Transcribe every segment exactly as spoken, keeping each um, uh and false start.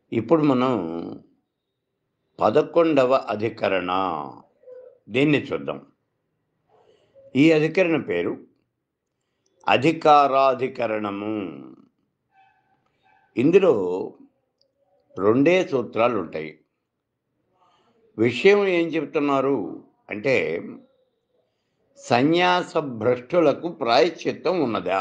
ఇప్పుడు మనం పదకొండవ అధికరణ దీన్ని చూద్దాం. ఈ అధికరణ పేరు అధికారాధికరణము. ఇందులో రెండే సూత్రాలుంటాయి. విషయం ఏం చెప్తున్నారు అంటే, సన్యాస భ్రష్టులకు ప్రాయశ్చిత్తం ఉన్నదా?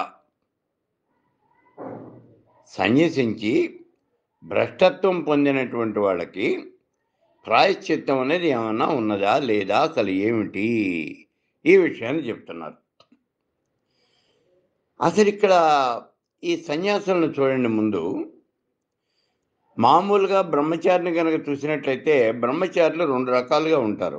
సన్యసించి భ్రష్టత్వం పొందినటువంటి వాళ్ళకి ప్రాయశ్చిత్తం అనేది ఏమన్నా ఉన్నదా లేదా, అసలు ఏమిటి, ఈ విషయాన్ని చెప్తున్నారు. అసలు ఇక్కడ ఈ సన్యాసులను చూడండి. ముందు మామూలుగా బ్రహ్మచారిని కనుక చూసినట్లయితే బ్రహ్మచారులు రెండు రకాలుగా ఉంటారు.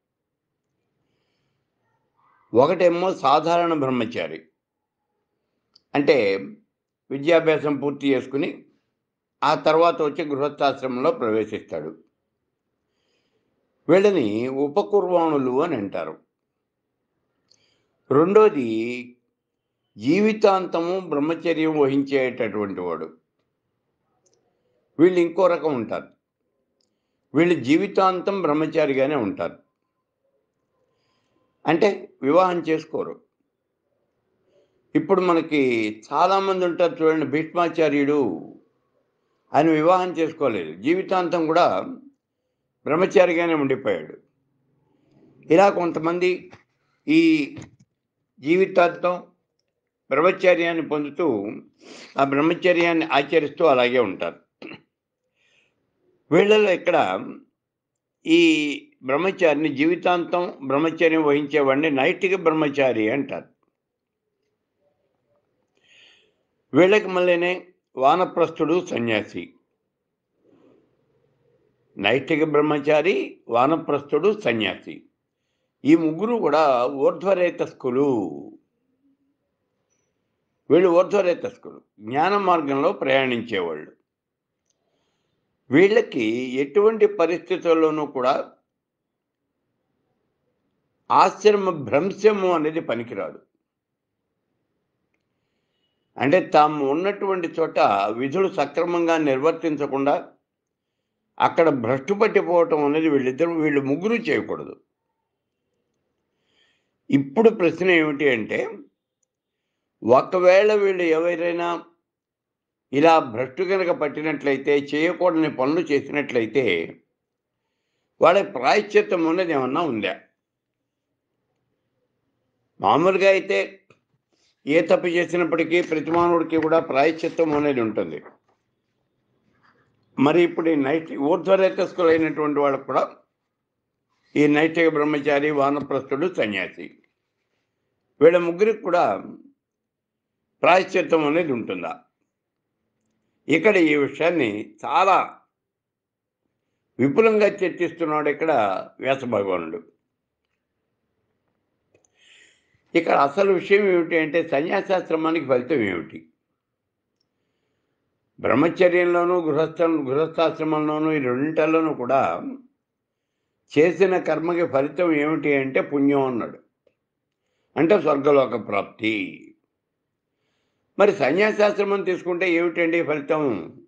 ఒకటేమో సాధారణ బ్రహ్మచారి, అంటే విద్యాభ్యాసం పూర్తి చేసుకుని ఆ తర్వాత వచ్చి గృహస్థాశ్రమంలో ప్రవేశిస్తాడు. వీళ్ళని ఉపకుర్వాణులు అని అంటారు. రెండోది జీవితాంతము బ్రహ్మచర్యం వహించేటటువంటి వాడు. వీళ్ళు ఇంకో రకం ఉంటారు. వీళ్ళు జీవితాంతం బ్రహ్మచారిగానే ఉంటారు. అంటే వివాహం చేసుకోరు. ఇప్పుడు మనకి చాలామంది ఉంటారు చూడండి, భీష్మాచార్యుడు ఆయన వివాహం చేసుకోలేదు, జీవితాంతం కూడా బ్రహ్మచారిగానే ఉండిపోయాడు. ఇలా కొంతమంది ఈ జీవితాంతం బ్రహ్మచర్యాన్ని పొందుతూ ఆ బ్రహ్మచర్యాన్ని ఆచరిస్తూ అలాగే ఉంటారు. వీళ్ళలో ఇక్కడ ఈ బ్రహ్మచారిని, జీవితాంతం బ్రహ్మచర్యం వహించేవాడిని నైతిక బ్రహ్మచారి అంటారు. వీళ్ళకి మళ్ళీనే వానప్రస్థుడు, సన్యాసి. నైతిక బ్రహ్మచారి, వానప్రస్థుడు, సన్యాసి, ఈ ముగ్గురు కూడా ఊర్ధ్వరేతస్కులు. వీళ్ళు ఊర్ధ్వరేతస్కులు, జ్ఞాన మార్గంలో ప్రయాణించేవాళ్ళు. వీళ్ళకి ఎటువంటి పరిస్థితుల్లోనూ కూడా ఆశ్రమ భ్రంశము అనేది పనికిరాదు. అంటే తాము ఉన్నటువంటి చోట విధులు సక్రమంగా నిర్వర్తించకుండా అక్కడ భ్రష్టు పట్టిపోవటం అనేది వీళ్ళిద్దరు వీళ్ళు ముగ్గురు చేయకూడదు. ఇప్పుడు ప్రశ్న ఏమిటి అంటే, ఒకవేళ వీళ్ళు ఎవరైనా ఇలా భ్రష్టు కనుక పట్టినట్లయితే, చేయకూడని పనులు చేసినట్లయితే వాళ్ళ ప్రాయశ్చిత్తం అనేది ఏమన్నా ఉందా? మామూలుగా అయితే ఏ తప్పు చేసినప్పటికీ ప్రతి మానవుడికి కూడా ప్రాయశ్చిత్తం అనేది ఉంటుంది. మరి ఇప్పుడు ఈ నైతి ఊర్ధ్వరేతస్కులు అయినటువంటి వాళ్ళకు కూడా ఈ నైతిక బ్రహ్మచారి, వానప్రస్థుడు, సన్యాసి, వీళ్ళ ముగ్గురికి కూడా ప్రాయశ్చిత్తం అనేది ఉంటుందా? ఇక్కడ ఈ విషయాన్ని చాలా విపులంగా చర్చిస్తున్నాడు ఇక్కడ వ్యాస భగవానుడు. ఇక్కడ అసలు విషయం ఏమిటి అంటే, సన్యాసాశ్రమానికి ఫలితం ఏమిటి? బ్రహ్మచర్యంలోనూ గృహస్థ గృహస్థాశ్రమంలోనూ ఈ రెండింటిలోనూ కూడా చేసిన కర్మకి ఫలితం ఏమిటి అంటే పుణ్యం అన్నాడు, అంటే స్వర్గలోక ప్రాప్తి. మరి సన్యాసాశ్రమం తీసుకుంటే ఏమిటండి ఫలితం?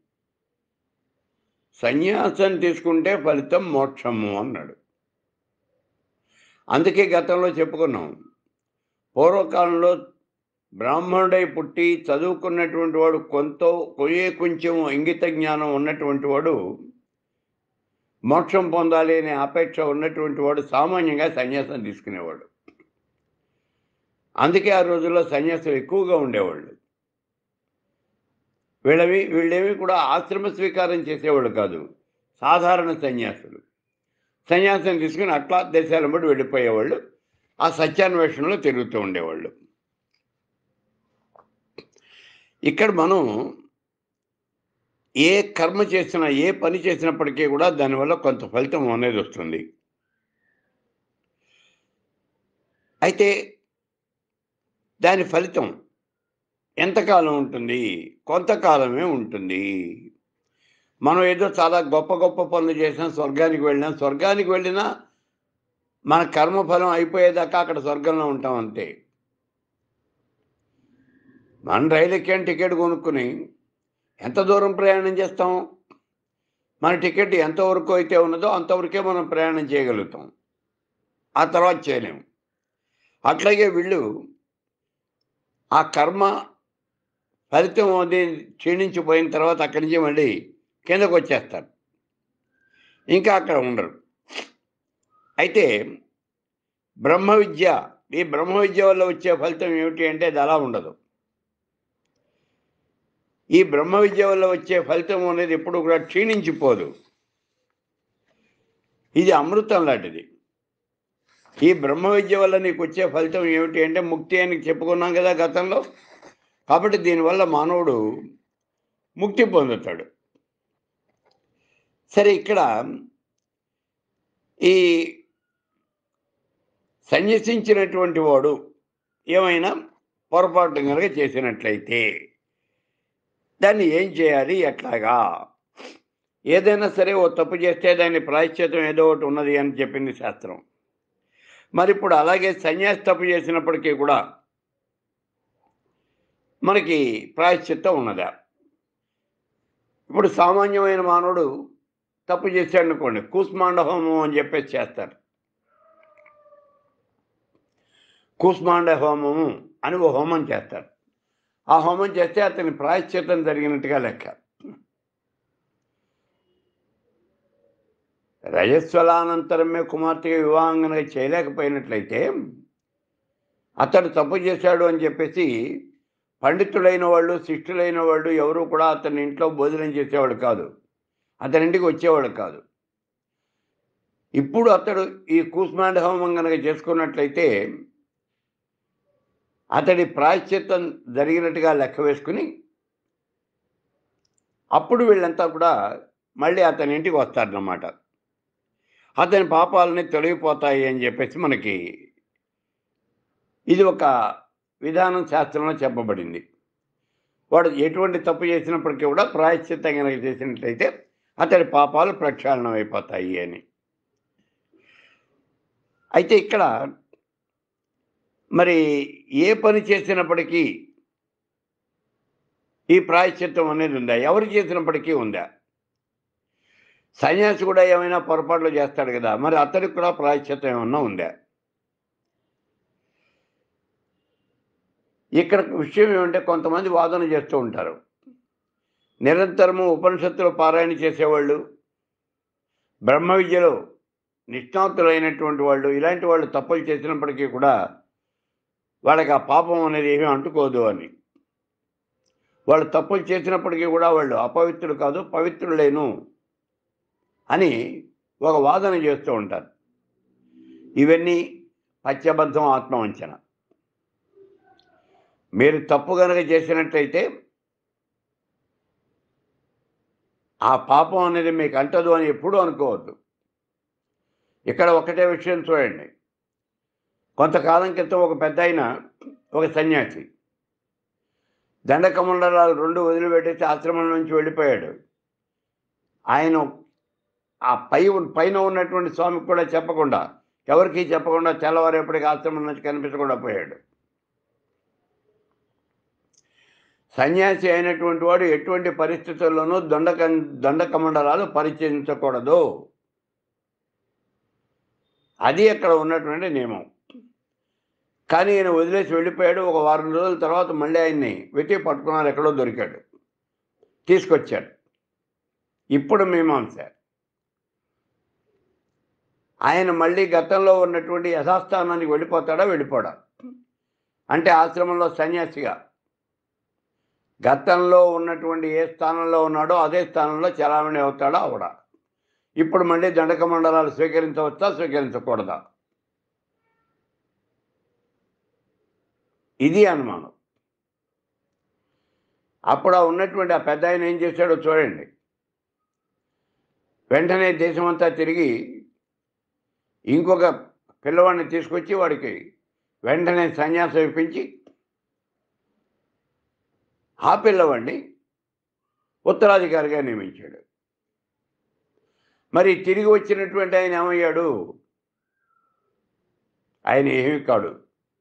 సన్యాసం తీసుకుంటే ఫలితం మోక్షము అన్నాడు. అందుకే గతంలో చెప్పుకున్నాం, పూర్వకాలంలో బ్రాహ్మణుడై పుట్టి చదువుకున్నటువంటి వాడు, కొంత కొయ్యే కొంచెం ఇంగిత జ్ఞానం ఉన్నటువంటి వాడు, మోక్షం పొందాలి అనే అపేక్ష ఉన్నటువంటి వాడు సామాన్యంగా సన్యాసం తీసుకునేవాడు. అందుకే ఆ రోజుల్లో సన్యాసులు ఎక్కువగా ఉండేవాళ్ళు. వీళ్ళవి వీళ్ళేవి కూడా ఆశ్రమ స్వీకారం చేసేవాళ్ళు కాదు, సాధారణ సన్యాసులు. సన్యాసం తీసుకుని అట్లా దేశాలను బట్టి వెళ్ళిపోయేవాళ్ళు, ఆ సత్యాన్వేషణలో తిరుగుతూ ఉండేవాళ్ళు. ఇక్కడ మనం ఏ కర్మ చేసినా, ఏ పని చేసినప్పటికీ కూడా దానివల్ల కొంత ఫలితం అనేది వస్తుంది. అయితే దాని ఫలితం ఎంతకాలం ఉంటుంది? కొంతకాలమే ఉంటుంది. మనం ఏదో చాలా గొప్ప గొప్ప పనులు చేసినా, స్వర్గానికి వెళ్ళినా స్వర్గానికి వెళ్ళినా మన కర్మఫలం అయిపోయేదాకా అక్కడ స్వర్గంలో ఉంటాం అంతే. మన రైలు ఎక్కాను, టికెట్ కొనుక్కుని ఎంత దూరం ప్రయాణం చేస్తాం? మన టికెట్ ఎంతవరకు అయితే ఉన్నదో అంతవరకే మనం ప్రయాణం చేయగలుగుతాం. ఆ తర్వాత చేయలేము. అట్లాగే వీళ్ళు ఆ కర్మ ఫలితం అది క్షీణించిపోయిన తర్వాత అక్కడి నుంచి మళ్ళీ కిందకొచ్చేస్తారు. ఇంకా అక్కడ ఉండరు. అయితే బ్రహ్మ విద్య, ఈ బ్రహ్మ విద్య వల్ల వచ్చే ఫలితం ఏమిటి అంటే అది అలా ఉండదు. ఈ బ్రహ్మ విద్య వల్ల వచ్చే ఫలితం అనేది ఎప్పుడు కూడా క్షీణించిపోదు. ఇది అమృతం లాంటిది. ఈ బ్రహ్మ విద్య వల్ల నీకు వచ్చే ఫలితం ఏమిటి అంటే ముక్తి అని చెప్పుకున్నాం కదా గతంలో. కాబట్టి దీనివల్ల మానవుడు ముక్తి పొందుతాడు. సరే, ఇక్కడ ఈ సన్యసించినటువంటి వాడు ఏమైనా పొరపాటు కనుక చేసినట్లయితే దాన్ని ఏం చేయాలి, ఎట్లాగా? ఏదైనా సరే ఓ తప్పు చేస్తే దాన్ని ప్రాయశ్చిత్తం ఏదో ఒకటి ఉన్నది అని చెప్పింది శాస్త్రం. మరి ఇప్పుడు అలాగే సన్యాసి తప్పు చేసినప్పటికీ కూడా మనకి ప్రాయశ్చిత్తం ఉన్నదా? ఇప్పుడు సామాన్యమైన మానవుడు తప్పు చేశాడనుకోండి, కూస్మాండ హోమం అని చెప్పేసి చేస్తారు. కూస్మాండ హోమము అని ఓ హోమం చేస్తారు. ఆ హోమం చేస్తే అతని ప్రాయశ్చిత్తం జరిగినట్టుగా లెక్క. రజస్వలానంతరమే కుమార్తె వివాహం కనుక చేయలేకపోయినట్లయితే అతడు తప్పు చేశాడు అని చెప్పేసి పండితులైన వాళ్ళు, శిష్టులైన వాళ్ళు ఎవరు కూడా అతని ఇంట్లో భోజనం చేసేవాడు కాదు, అతని ఇంటికి వచ్చేవాడు కాదు. ఇప్పుడు అతడు ఈ కూస్మాండ హోమం కనుక చేసుకున్నట్లయితే అతడి ప్రాయశ్చిత్తం జరిగినట్టుగా లెక్క వేసుకుని అప్పుడు వీళ్ళంతా కూడా మళ్ళీ అతని ఇంటికి వస్తారన్నమాట. అతని పాపాలని తొలగిపోతాయి అని చెప్పేసి మనకి ఇది ఒక విధానం శాస్త్రంలో చెప్పబడింది. వాడు ఎటువంటి తప్పు చేసినప్పటికీ కూడా ప్రాయశ్చిత్తం కనుక చేసినట్లయితే అతడి పాపాలు ప్రక్షాళనం అయిపోతాయి అని. అయితే ఇక్కడ మరి ఏ పని చేసినప్పటికీ ఈ ప్రాయశ్చిత్తం అనేది ఉందా? ఎవరు చేసినప్పటికీ ఉందా? సన్యాసి కూడా ఏమైనా పొరపాట్లు చేస్తాడు కదా, మరి అతడికి కూడా ప్రాయశ్చిత్తం ఏమన్నా ఉందా? ఇక్కడ విషయం ఏమంటే కొంతమంది వాదన చేస్తూ ఉంటారు. నిరంతరము ఉపనిషత్తులు పారాయణ చేసేవాళ్ళు, బ్రహ్మ విద్యలో నిష్ణాతులైనటువంటి వాళ్ళు, ఇలాంటి వాళ్ళు తప్పులు చేసినప్పటికీ కూడా వాళ్ళకి ఆ పాపం అనేది ఏమీ అంటుకోదు అని. వాళ్ళు తప్పులు చేసినప్పటికీ కూడా వాళ్ళు అపవిత్రులు కాదు, పవిత్రులేను అని ఒక వాదన చేస్తూ ఉంటారు. ఇవన్నీ పచ్చబద్ధం, ఆత్మవంచన. మీరు తప్పు కనుక చేసినట్లయితే ఆ పాపం అనేది మీకు అంటదు అని ఎప్పుడూ అనుకోవద్దు. ఇక్కడ ఒకటే విషయం చూడండి. కొంతకాలం క్రితం ఒక పెద్ద ఆయన, ఒక సన్యాసి దండకమండలాలు రెండు వదిలిపెట్టేసి ఆశ్రమం నుంచి వెళ్ళిపోయాడు. ఆయన ఆ పై పైన ఉన్నటువంటి స్వామికి కూడా చెప్పకుండా, ఎవరికీ చెప్పకుండా తెల్లవారేపటికి ఆశ్రమం నుంచి కనిపించకుండా పోయాడు. సన్యాసి అయినటువంటి వాడు ఎటువంటి పరిస్థితుల్లోనూ దండక దండకమండలాలు పరిచయించకూడదు. అది అక్కడ ఉన్నటువంటి నియమం. కానీ ఈయన వదిలేసి వెళ్ళిపోయాడు. ఒక వారం రోజుల తర్వాత మళ్ళీ ఆయన్ని వెతికి పట్టుకున్నారు, ఎక్కడో దొరికాడు, తీసుకొచ్చాడు. ఇప్పుడు మీమాంస. ఆయన మళ్ళీ గతంలో ఉన్నటువంటి యథాస్థానానికి వెళ్ళిపోతాడా, వెళ్ళిపోడా? అంటే ఆశ్రమంలో సన్యాసిగా గతంలో ఉన్నటువంటి ఏ స్థానంలో ఉన్నాడో అదే స్థానంలో చలామణి అవుతాడా, అవడా? ఇప్పుడు మళ్ళీ దండక మండలాలు స్వీకరించవచ్చా, స్వీకరించకూడదా? ఇది అనుమానం. అప్పుడు ఉన్నటువంటి ఆ పెద్ద ఆయన ఏం చేశాడో చూడండి. వెంటనే దేశమంతా తిరిగి ఇంకొక పిల్లవాడిని తీసుకొచ్చి వాడికి వెంటనే సన్యాసం ఇప్పించి ఆ పిల్లవాడిని ఉత్తరాధికారిగా నియమించాడు. మరి తిరిగి వచ్చినటువంటి ఆయన ఏమయ్యాడు? ఆయన ఏమీ కాడు,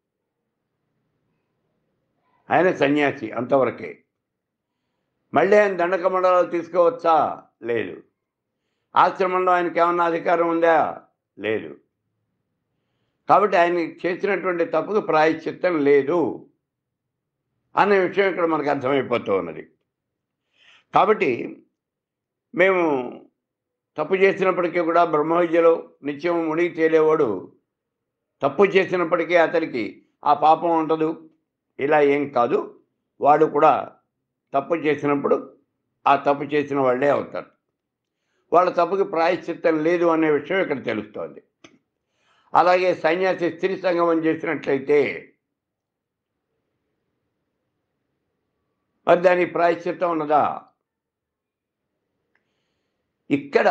ఆయన సన్యాసి, అంతవరకే. మళ్ళీ ఆయన దండక మండలాలు తీసుకోవచ్చా? లేదు. ఆశ్రమంలో ఆయనకి ఏమన్నా అధికారం ఉందా? లేదు. కాబట్టి ఆయన చేసినటువంటి తప్పుకు ప్రాయశ్చిత్తం లేదు అనే విషయం ఇక్కడ మనకు అర్థమైపోతూ ఉన్నది. కాబట్టి మేము తప్పు చేసినప్పటికీ కూడా బ్రహ్మ విద్యలో నిత్యం మునిగి తేలేవాడు తప్పు చేసినప్పటికీ అతనికి ఆ పాపం ఉండదు, ఇలా ఏం కాదు. వాడు కూడా తప్పు చేసినప్పుడు ఆ తప్పు చేసిన వాళ్ళే అవుతారు. వాళ్ళ తప్పుకి ప్రాయశ్చిత్తం లేదు అనే విషయం ఇక్కడ తెలుస్తోంది. అలాగే సన్యాసి స్త్రీ సంగమం చేసినట్లయితే మరి దానికి ప్రాయశ్చిత్తం ఉన్నదా? ఇక్కడ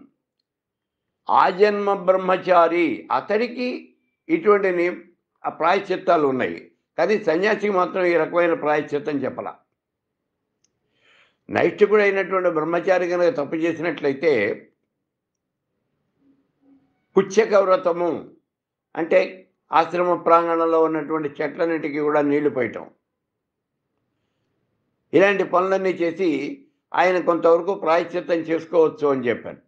ఆజన్మ బ్రహ్మచారి అతడికి ఇటువంటి ఆ ప్రాయశ్చిత్తాలు ఉన్నాయి, కానీ సన్యాసికి మాత్రం ఈ రకమైన ప్రాయశ్చిత్తం చెప్పాల. నైష్ఠికుడైనటువంటి బ్రహ్మచారి కనుక తప్పు చేసినట్లయితే పుచ్చక వ్రతము అంటే ఆశ్రమ ప్రాంగణంలో ఉన్నటువంటి చెట్లన్నిటికీ కూడా నీళ్లు పోయటం, ఇలాంటి పనులన్నీ చేసి ఆయన కొంతవరకు ప్రాయశ్చిత్తం చేసుకోవచ్చు అని చెప్పాను.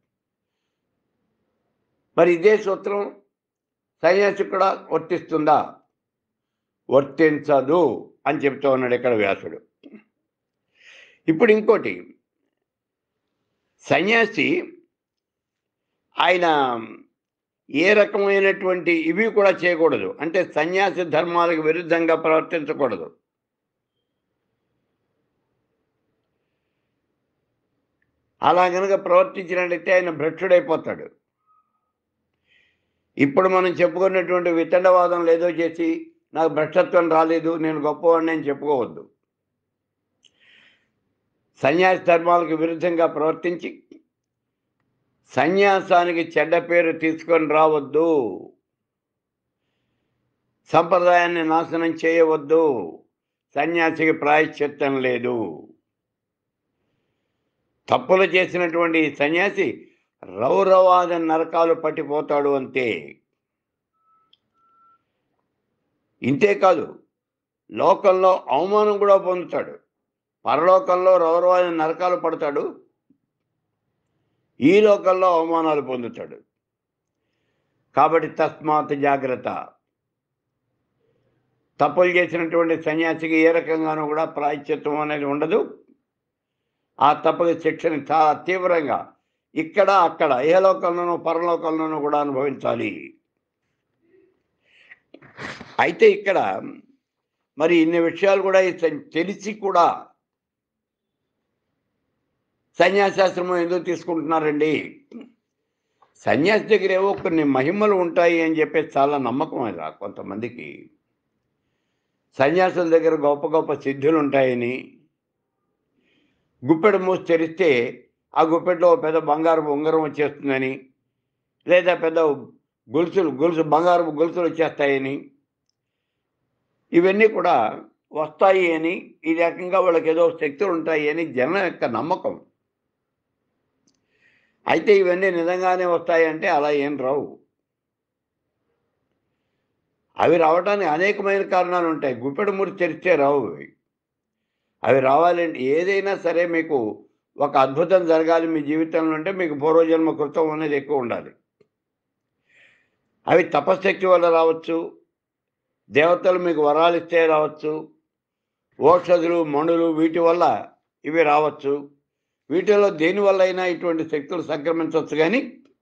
మరి ఇదే సూత్రం సన్యాసి కూడా వర్తిస్తుందా? వర్తించదు అని చెప్తూ ఉన్నాడు ఇక్కడ వ్యాసుడు. ఇప్పుడు ఇంకోటి, సన్యాసి ఆయన ఏ రకమైనటువంటి ఇవి కూడా చేయకూడదు, అంటే సన్యాసి ధర్మాలకు విరుద్ధంగా ప్రవర్తించకూడదు. అలా కనుక ప్రవర్తించినట్లయితే ఆయన భ్రష్టుడైపోతాడు. ఇప్పుడు మనం చెప్పుకున్నటువంటి వితండవాదం లేదో చేసి నాకు భ్రష్టత్వం రాలేదు, నేను గొప్పవాడిని అని చెప్పుకోవద్దు. సన్యాసి ధర్మాలకు విరుద్ధంగా ప్రవర్తించి సన్యాసానికి చెడ్డ పేరు తీసుకొని రావద్దు, సంప్రదాయాన్ని నాశనం చేయవద్దు. సన్యాసికి ప్రాయశ్చిత్తం లేదు. తప్పులు చేసినటువంటి సన్యాసి రౌరవాద నరకాలు పట్టిపోతాడు అంతే. ఇంతేకాదు, లోకంలో అవమానం కూడా పొందుతాడు. పరలోకంలో రౌరవాద నరకాలు పడతాడు, ఈ లోకంలో అవమానాలు పొందుతాడు. కాబట్టి తస్మాత్ జాగ్రత్త. తప్పులు చేసినటువంటి సన్యాసికి ఏ రకంగానూ కూడా ప్రాయశ్చిత్తం అనేది ఉండదు. ఆ తప్పుకి శిక్షని చాలా తీవ్రంగా ఇక్కడ అక్కడ ఏ లోకంలోనూ పరలోకంలోనూ కూడా అనుభవించాలి. అయితే ఇక్కడ మరి ఇన్ని విషయాలు కూడా తెలిసి కూడా సన్యాసాశ్రమం ఎందుకు తీసుకుంటున్నారండి? సన్యాసి దగ్గర ఏవో కొన్ని మహిమలు ఉంటాయి అని చెప్పేసి చాలా నమ్మకం అది కొంతమందికి. సన్యాసుల దగ్గర గొప్ప గొప్ప సిద్ధులు ఉంటాయని, గుప్పెడు మూసి తెరిస్తే ఆ గుప్పెట్లో పెద్ద బంగారు ఉంగరం వచ్చేస్తుందని, లేదా పెద్ద గొలుసులు గొలుసు బంగారు గొలుసులు వచ్చేస్తాయని, ఇవన్నీ కూడా వస్తాయి అని, ఈ రకంగా వాళ్ళకి ఏదో శక్తులు ఉంటాయి అని జనం యొక్క నమ్మకం. అయితే ఇవన్నీ నిజంగానే వస్తాయంటే అలా ఏం రావు. అవి రావడానికి అనేకమైన కారణాలు ఉంటాయి. గుప్పెడు మూసి తెరిస్తే రావు అవి. అవి రావాలంటే ఏదైనా సరే మీకు ఒక అద్భుతం జరగాలి మీ జీవితంలో అంటే మీకు పూర్వజన్మ కృతం అనేది ఎక్కువ ఉండాలి. అవి తపశక్తి వల్ల రావచ్చు, దేవతలు మీకు వరాలు ఇస్తే రావచ్చు, ఓషధులు మణులు వీటి వల్ల ఇవి రావచ్చు. వీటిలో దేనివల్ల అయినా ఇటువంటి శక్తులు సంక్రమించవచ్చు. కానీ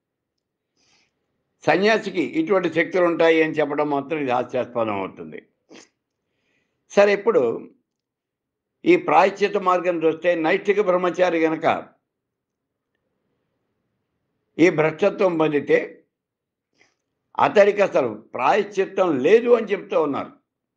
సన్యాసికి ఇటువంటి శక్తులు ఉంటాయి అని చెప్పడం మాత్రం ఇది హాస్యాస్పదం అవుతుంది. సరే, ఇప్పుడు ఈ ప్రాయశ్చిత్త మార్గం చూస్తే నైష్ఠిక బ్రహ్మచారి గనక ఈ భ్రష్టత్వం పొందితే అతడికి అసలు ప్రాయశ్చిత్తం లేదు అని చెప్తూ ఉన్నారు.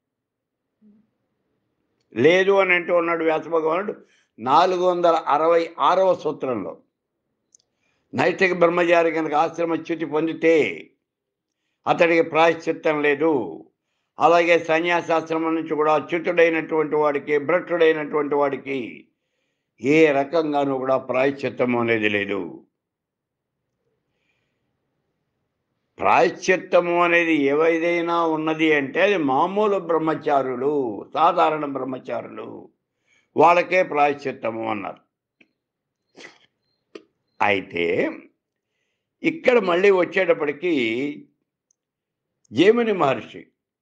లేదు అని అంటూ ఉన్నాడు వ్యాస భగవానుడు నాలుగు వందల అరవై ఆరవ సూత్రంలో. నైష్ఠిక బ్రహ్మచారి కనుక ఆశ్రమచ్యుతి పొందితే అతడికి ప్రాయశ్చిత్తం లేదు. అలాగే సన్యాసాశ్రమం నుంచి కూడా అచ్యుతుడైనటువంటి వాడికి, భ్రష్టుడైనటువంటి వాడికి ఏ రకంగానూ కూడా ప్రాయశ్చిత్తం అనేది లేదు. ప్రాయశ్చిత్తము అనేది ఏవైనా ఉన్నది అంటే అది మామూలు బ్రహ్మచారులు, సాధారణ బ్రహ్మచారులు, వాళ్ళకే ప్రాయశ్చిత్తము అన్నారు. అయితే ఇక్కడ మళ్ళీ వచ్చేటప్పటికి జైమిని మహర్షి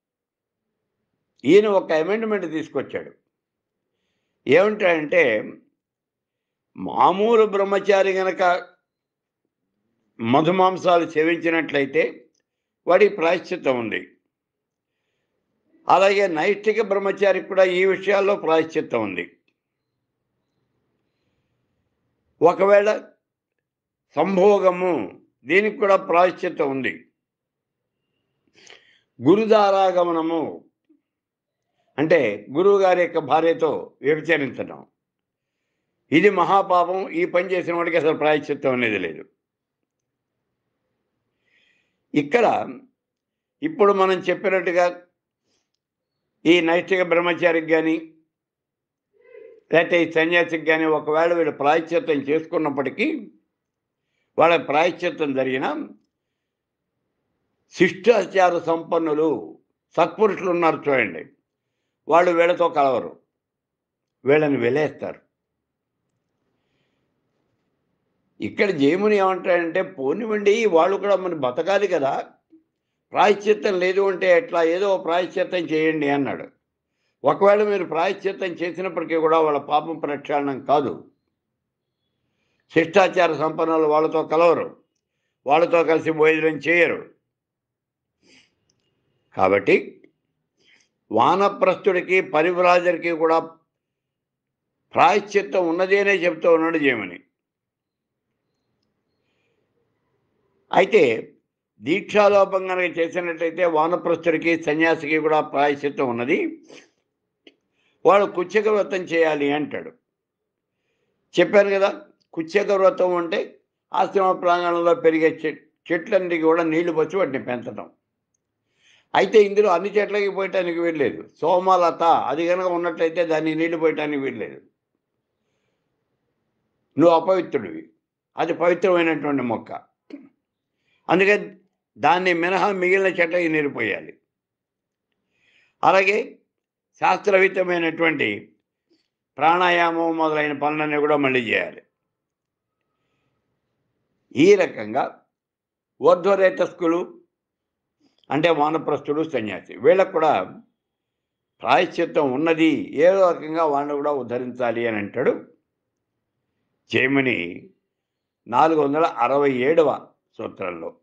ఈయన ఒక అమెండ్మెంట్ తీసుకొచ్చాడు. ఏమంటాడంటే, మామూలు బ్రహ్మచారి గనక మధుమాంసాలు సేవించినట్లయితే వాడికి ప్రాయశ్చిత్తం ఉంది. అలాగే నైష్ఠిక బ్రహ్మచారికి కూడా ఈ విషయాల్లో ప్రాయశ్చిత్తం ఉంది. ఒకవేళ సంభోగము దీనికి కూడా ప్రాయశ్చిత్తం ఉంది. గురుదారాగమనము అంటే గురువు గారి యొక్క భార్యతో వ్యభిచరించడం, ఇది మహాపాపం. ఈ పని చేసిన వాడికి అసలు ప్రాయశ్చిత్తం అనేది లేదు. ఇక్కడ ఇప్పుడు మనం చెప్పినట్టుగా ఈ నైష్ఠిక బ్రహ్మచారికి కానీ లేకపోతే ఈ సన్యాసికి కానీ ఒకవేళ వీళ్ళు ప్రాయశ్చిత్తం చేసుకున్నప్పటికీ వాళ్ళ ప్రాయశ్చిత్తం జరిగిన శిష్టాచార సంపన్నులు సత్పురుషులు ఉన్నారు చూడండి, వాళ్ళు వీళ్ళతో కలవరు, వీళ్ళని వెలేస్తారు. ఇక్కడ జైముని ఏమంటాడంటే, పోనివ్వండి వాళ్ళు కూడా మన బతకాలి కదా, ప్రాయశ్చిత్తం లేదు అంటే ఎట్లా, ఏదో ప్రాయశ్చిత్తం చేయండి అన్నాడు. ఒకవేళ మీరు ప్రాయశ్చిత్తం చేసినప్పటికీ కూడా వాళ్ళ పాపం ప్రక్షాళనం కాదు. శిష్టాచార సంపన్నులు వాళ్ళతో కలవరు, వాళ్ళతో కలిసి భోజనం చేయరు. కాబట్టి వానప్రస్థుడికి పరివ్రాజుడికి కూడా ప్రాయశ్చిత్తం ఉన్నది అనే చెప్తూ ఉన్నాడు జైముని. అయితే దీక్షాలోపం కనుక చేసినట్లయితే వానప్రస్థుడికి సన్యాసికి కూడా ప్రాయశ్చిత్తం ఉన్నది, వాడు కుచ్చక వ్రతం చేయాలి అంటాడు. చెప్పాను కదా, కుచ్చక వ్రతం అంటే ఆశ్రమ ప్రాంగణంలో పెరిగే చెట్ చెట్లన్నిటికీ కూడా నీళ్లు పోసి వాటిని పెంచడం. అయితే ఇందులో అన్ని చెట్లకి పోయటానికి వీల్లేదు. సోమలత అది కనుక ఉన్నట్లయితే దాన్ని నీళ్లు పోయటానికి వీల్లేదు, నువ్వు అపవిత్రుడివి, అది పవిత్రమైనటువంటి మొక్క. అందుకని దాన్ని మినహా మిగిలిన చెట్లకి నీరు పోయాలి. అలాగే శాస్త్రవిత్తమైనటువంటి ప్రాణాయామం మొదలైన పనులన్నీ కూడా మళ్ళీ చేయాలి. ఈ రకంగా ఊర్ధ్వరేతస్కులు అంటే వానప్రస్థుడు సన్యాసి వీళ్ళకు కూడా ప్రాయశ్చిత్తం ఉన్నది, ఏదో రకంగా వాళ్ళని కూడా ఉద్ధరించాలి అని అంటాడు జైముని నాలుగు వందల అరవై ఏడవ సూత్రంలో.